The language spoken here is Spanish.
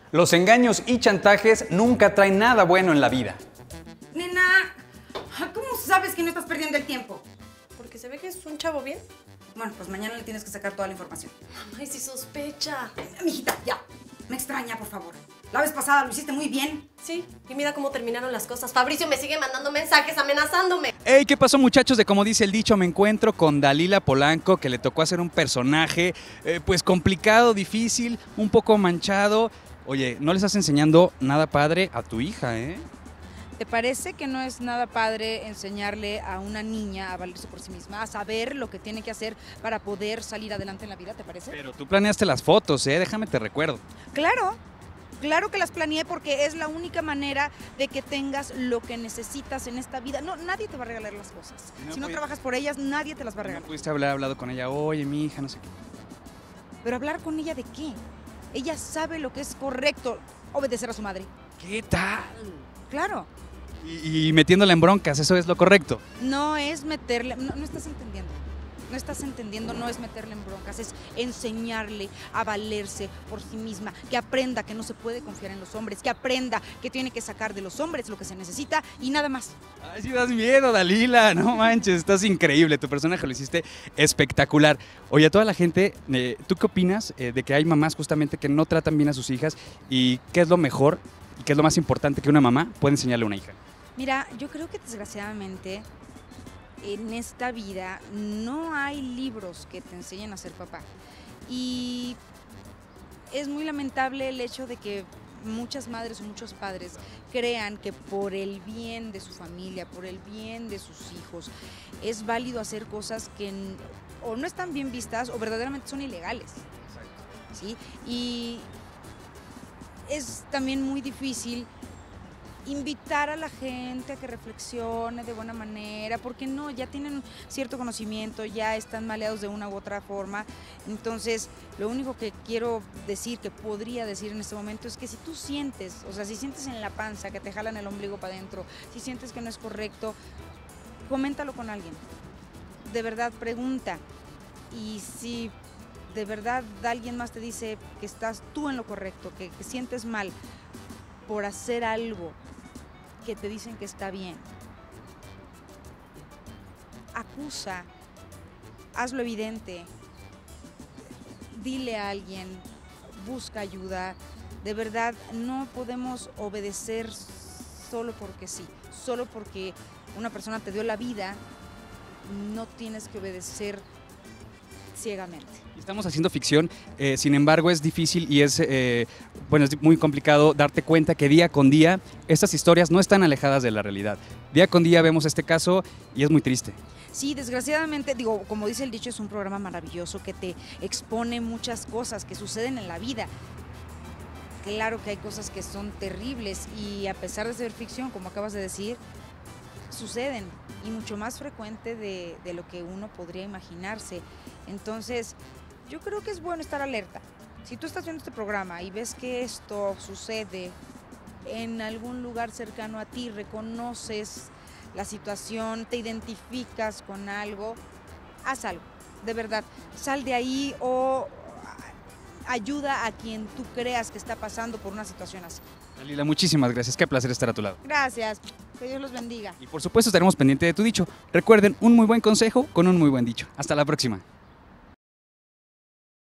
Los engaños y chantajes nunca traen nada bueno en la vida. Nena, ¿cómo sabes que no estás perdiendo el tiempo? Porque se ve que es un chavo bien. Bueno, pues mañana le tienes que sacar toda la información. Ay, sí sospecha. Mijita, ya. Me extraña, por favor. La vez pasada lo hiciste muy bien. Sí, y mira cómo terminaron las cosas. Fabricio me sigue mandando mensajes amenazándome. Hey, ¿qué pasó, muchachos? De como dice el dicho, me encuentro con Dalila Polanco, que le tocó hacer un personaje pues complicado, difícil, un poco manchado. Oye, no le estás enseñando nada padre a tu hija, ¿eh? ¿Te parece que no es nada padre enseñarle a una niña a valerse por sí misma, a saber lo que tiene que hacer para poder salir adelante en la vida, te parece? Pero tú planeaste las fotos, ¿eh? Déjame te recuerdo. Claro, claro que las planeé porque es la única manera de que tengas lo que necesitas en esta vida. No, nadie te va a regalar las cosas. Si no trabajas por ellas, nadie te las va a ¿No regalar. pudiste haber hablado con ella? Oye, mi hija, no sé qué. Pero hablar con ella de qué? Ella sabe lo que es correcto, obedecer a su madre. ¿Qué tal? Claro. Y metiéndola en broncas, eso es lo correcto. No es meterle, no estás entendiendo. No estás entendiendo, no es meterle en broncas, es enseñarle a valerse por sí misma, que aprenda que no se puede confiar en los hombres, que aprenda que tiene que sacar de los hombres lo que se necesita y nada más. Ay, sí das miedo, Dalila, no manches, estás increíble, tu personaje lo hiciste espectacular. Oye, a toda la gente, ¿tú qué opinas de que hay mamás justamente que no tratan bien a sus hijas y qué es lo mejor y qué es lo más importante que una mamá puede enseñarle a una hija? Mira, yo creo que desgraciadamente en esta vida no hay libros que te enseñen a ser papá. Y es muy lamentable el hecho de que muchas madres o muchos padres crean que por el bien de su familia, por el bien de sus hijos, es válido hacer cosas que o no están bien vistas o verdaderamente son ilegales. ¿Sí? Y es también muy difícil invitar a la gente a que reflexione de buena manera, porque no, ya tienen cierto conocimiento, ya están maleados de una u otra forma. Entonces, lo único que quiero decir, que podría decir en este momento, es que si tú sientes, o sea, si sientes en la panza que te jalan el ombligo para adentro, si sientes que no es correcto, coméntalo con alguien. De verdad, pregunta. Y si de verdad alguien más te dice que estás tú en lo correcto, que sientes mal por hacer algo que te dicen que está bien, acusa, hazlo evidente, dile a alguien, busca ayuda. De verdad, no podemos obedecer solo porque sí, solo porque una persona te dio la vida, no tienes que obedecer ciegamente. Estamos haciendo ficción, sin embargo es difícil y es muy complicado darte cuenta que día con día estas historias no están alejadas de la realidad. Día con día vemos este caso y es muy triste. Sí, desgraciadamente, digo, como dice el dicho, es un programa maravilloso que te expone muchas cosas que suceden en la vida. Claro que hay cosas que son terribles y a pesar de ser ficción, como acabas de decir, suceden y mucho más frecuente de lo que uno podría imaginarse. Entonces, yo creo que es bueno estar alerta. Si tú estás viendo este programa y ves que esto sucede en algún lugar cercano a ti, reconoces la situación, te identificas con algo, haz algo, de verdad. Sal de ahí o ayuda a quien tú creas que está pasando por una situación así. Dalila, muchísimas gracias, qué placer estar a tu lado. Gracias, que Dios los bendiga. Y por supuesto estaremos pendientes de tu dicho. Recuerden, un muy buen consejo con un muy buen dicho. Hasta la próxima.